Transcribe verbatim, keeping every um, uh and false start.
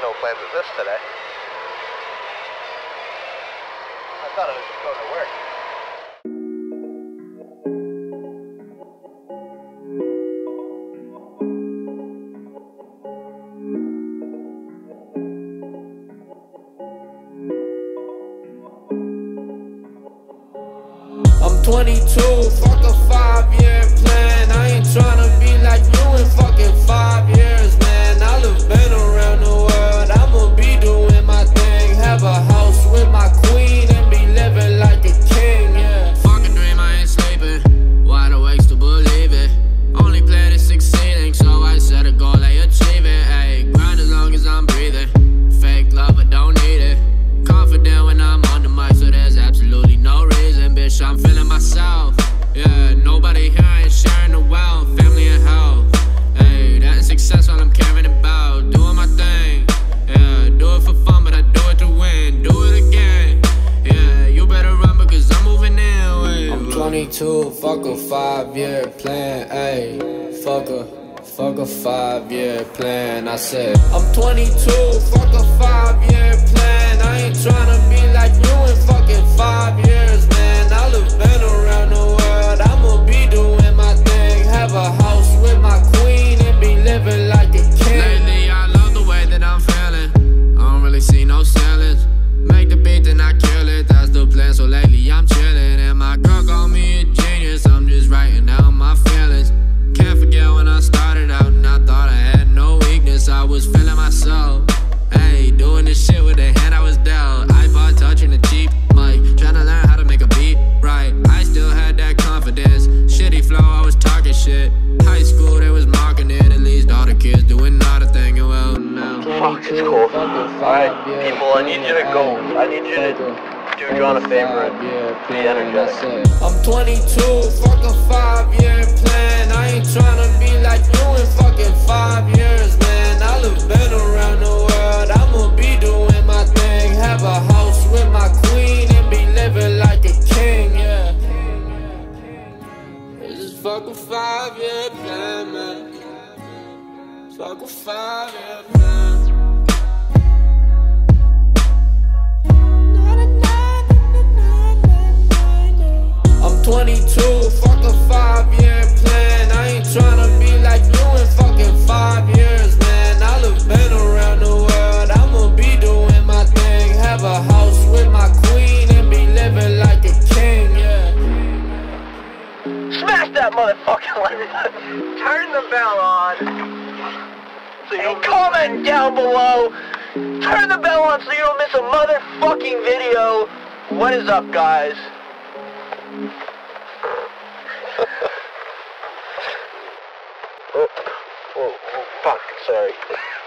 no plans with this today. I thought I was just going to work. I'm twenty-two, fuck a five-year plan. I ain't tryna be like you in fucking five years, man. I've been around the world, I'ma be doing my thing. Have a house with my queen and be living like a king, yeah. Fuck a dream, I ain't sleeping. Wide awake to believe it. Only plan is succeeding, so I set a goal, I achieve it. Ayy, grind as long as I'm breathing. Fake love, I don't need it. Confident when I'm on the mic, so there's absolutely no reason, bitch. I'm feeling myself. Yeah, nobody here ain't sharing the wealth. Family and health. Hey, that is success all I'm caring about. Doing my thing. Yeah, do it for fun, but I do it to win. Do it again. Yeah, you better run because I'm moving in. Wait, I'm twenty-two, fuck a five-year plan. Ayy, fuck a, fuck a five-year plan. I said, I'm twenty-two, fuck a five-year plan. I ain't tryna be like you in fucking five years, man. I've been around the world, I'ma be doing my thing. Have a house with my queen and be living like a king. Lately, I love the way that I'm feeling. I don't really see no ceilings. Make the beat, then I kill it. That's the plan, so lately I'm chilling. And my girl called me a genius. I'm just writing down my feelings. Can't forget when I started out and I thought I had no weakness. I was feeling myself. Hey, doing this shit with the hand I was dealt. iPod touching the cheap mic, trying to learn how to make a beat right. I still had that confidence. Shitty flow, I was talking shit. High school, they was marking it. At least all the kids doing not a thing. And well, now Fuck, it's cold. Alright, people, I need you to go. I need you to do John a favor and be energetic. I'm twenty-two, fuck a five-year plan. I ain't tryna be like you in fucking five years, man. I've been around the world, I'ma be doing my thing. Have a house with my queen and be living like a king, yeah. This is fuck a five-year plan, man. Fuck a five-year plan. I'm twenty-two, fuck a five-year plan. I ain't tryna be like you in fucking five years, man. I've been around the world, I'ma be doing my thing. Have a house with my queen and be living like a king, yeah. Smash that motherfucking like button. Turn the bell on. So and comment down below. Turn the bell on so you don't miss a motherfucking video. What is up, guys? oh, oh, oh, fuck, sorry.